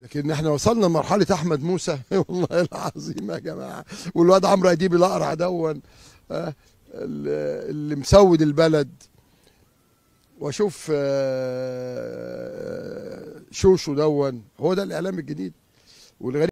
لكن احنا وصلنا لمرحله احمد موسى والله العظيم يا جماعه، والواد عمرو اديب الاقرع دون اللي مسود البلد. واشوف شوشو دون، هو ده الاعلام الجديد. والغريب